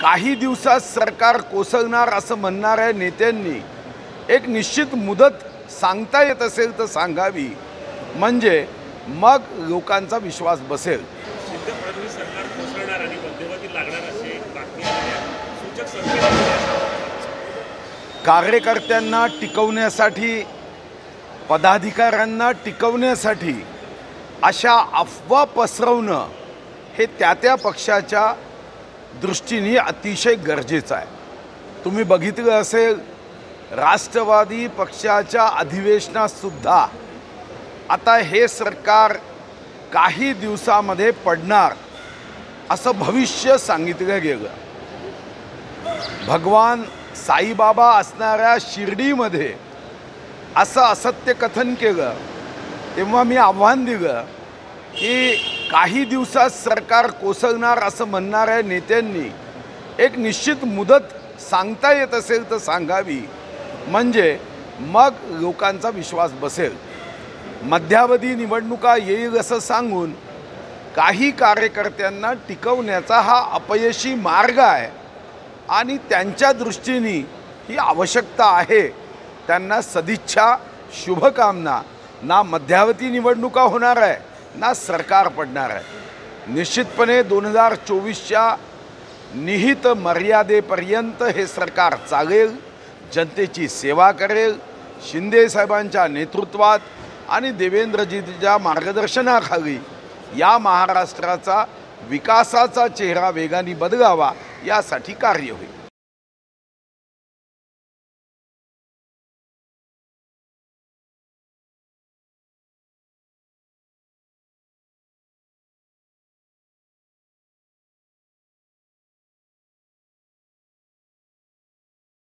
काही दिवसात सरकार कोसळणार असं म्हणणाऱ्या नेत्यांनी एक निश्चित मुदत सांगता येत असेल तर सांगावी, म्हणजे मग लोकांचा विश्वास बसेल। सिद्ध फडणवीस सरकार कोसळणार आणि मध्यवर्ती लागणार असे बातमी आलेल्या सूचक संकेत कार्यकर्त्यांना टिकवण्यासाठी, पदाधिकाऱ्यांना टिकवण्यासाठी अशा अफवा पसरवणं हे त्या पक्षाच्या दृष्टीने अतिशय गरजेचं आहे। तुम्ही बघितलं असेल, राष्ट्रवादी पक्षाच्या अधिवेशनात सुद्धा आता हे सरकार काही दिवसामध्ये पडणार असं भविष्य सांगितलं गेलं। भगवान साईबाबा असणाऱ्या शिर्डीमध्ये असं असत्य कथन केलं तेव्हा मी आव्हान दिलं की काही दिवसात सरकार कोसळणार असं म्हणणाऱ्या नेत्यांनी एक निश्चित मुदत सांगता येत असेल तर सांगावी, म्हणजे मग लोकांचा विश्वास बसेल। मध्यावधी निवडणुका येईल असं सांगून काही कार्यकर्त्यांना टिकवण्याचा हा अपयशी मार्ग आहे आणि त्यांच्या दृष्टीने ही आवश्यकता आहे। त्यांना सदिच्छा, शुभकामना। ना मध्यावधी निवडणुका होणार आहे, ना सरकार पडणार आहे। निश्चितपणे 2024च्या निहित मर्यादेपर्यंत हे सरकार चालेल, जनतेची सेवा करेल। शिंदे साहेबांच्या नेतृत्वात आणि देवेंद्रजींच्या मार्गदर्शनाखाली या महाराष्ट्राचा विकासाचा चेहरा वेगाने बदलावा यासाठी कार्य होईल।